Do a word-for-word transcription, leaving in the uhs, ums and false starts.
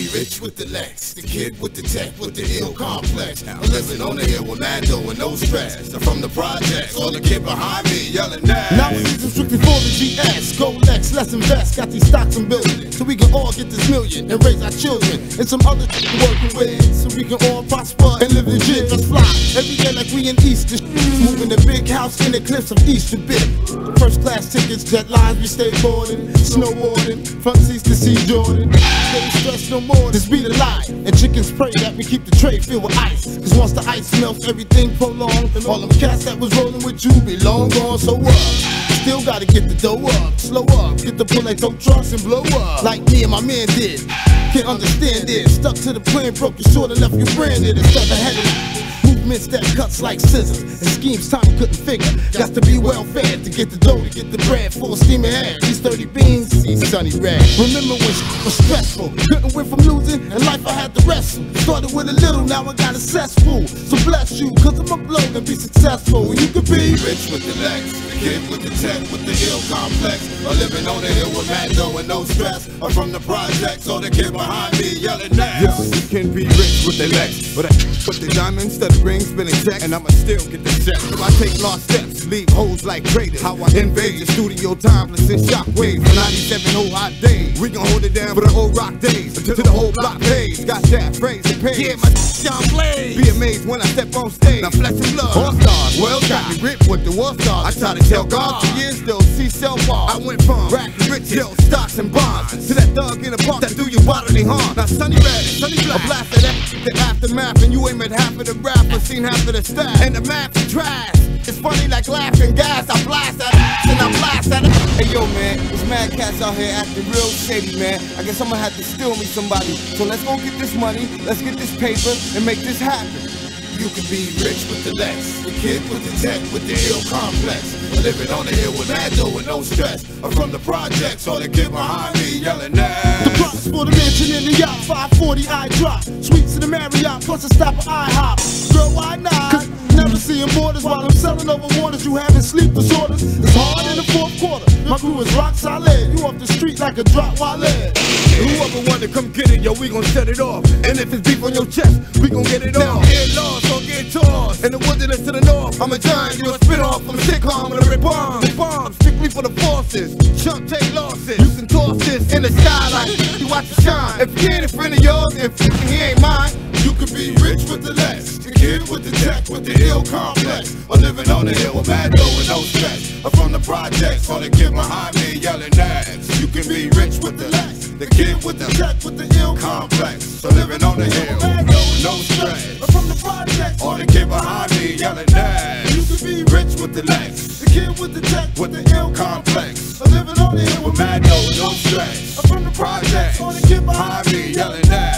rich with the Lex, the kid with the tech, with the ill complex. I'm living on the hill with mad dough and no stress. I'm from the projects, all the kid behind me yelling that. Now it's season strictly for the G S. Go Lex, let's invest. Got these stocks and building, so we can all get this million and raise our children. And some other shit we're working with, so we can all prosper and live legit. Let's fly every day like we in Easter. Moving the big house in the cliffs of Easter Bit. First class tickets, jet lines, we stay boarding. Snowboarding, front seats to see Jordan. Stay stressed no more, this be the lie. And chickens pray that we keep the tray filled with ice. Cause once the ice melts, everything prolonged. And all them cats that was rolling with you be long gone, so what? Still gotta get the dough up, slow up, get the pull like tow trucks and blow up. Like me and my man did. Can't understand it. Stuck to the plan, broke your sword and left you branded. Instead of headed movements that cuts like scissors, and schemes Tommy couldn't figure. Got to be well fed to get the dough, to get the bread. Full steaming head, these thirty beans, see sunny red. Remember when shit was stressful, couldn't win from losing, and life I had to wrestle. Started with a little, now I got a cesspool. So bless you, cause I'm a blow and be successful. You could be rich with the Lex, the kid with the tech, with the ill complex. I'm living on the hill with mad dough and no stress. I'm from the projects, all the kid behind me yelling that. Yo, you can be rich with the Lex, but I with the diamonds, instead of rings, spinning checks, and I'ma still get the check. So I take lost steps, leave hoes like traders. How I invade the studio timeless and shockwave for ninety-seven whole hot days. We gon' hold it down for the old rock days until the whole block pays. Got that phrase and pay. Yeah, my John Blaze. Be amazed when I step on stage. Now flesh and blood, all stars, well got me ripped with the war stars. I try to tell God for years still see sell bars. I went from rack and riches, stocks and bonds, to that thug in the park that do you bodily harm. Now Sunny Red, Sunny Black, a blast of that, the aftermath, and you ain't met half of the rap, but seen half of the staff. And the math is trash. It's funny like laughing gas. I blast at it, and I blast at it. Hey yo man, there's mad cats out here acting real shady, man. I guess I'm gonna have to steal me somebody. So let's go get this money, let's get this paper, and make this happen. You can be rich with the Lex, the kid with the tech, with the ill complex. I'm living on the hill with mad dough and no stress. I'm from the projects, all the kid behind me yelling that. the price for the mansion in the yacht, five forty I drop. Sweets in the Marriott, plus a stop at IHOP. Girl, why not? Never seeing borders while I'm selling over waters. You having sleep disorders. It's hard in the fourth quarter. My crew is rock solid. You off the street like a drop wallet. Whoever wanna come get it, yo, we gon' set it off. And if it's beef on your chest, we gon' get it off. Get lost or get tossed. In the wilderness to the north, I'm a giant, you a spin off from a sitcom with a rip bomb. The bomb, strictly for the forces. Chump take losses. You can toss this in the sky like you watch it shine. If he ain't a friend of yours, if he ain't mine, you could be rich with the Lex, the kid with the tech, with the ill complex. I'm living on the hill with mad dough and no stress. I'm from the projects, all the kid behind me yelling that. You can be rich with the Lex, the kid with the tech, with the ill complex. So living on the hill, no stress. I'm from the projects, all the kid behind me yelling that. You can be rich with the Lex, the kid with the tech, with the ill complex. I'm living on the hill with mad dough, no stress. I'm from the projects, all the kid behind me yelling that.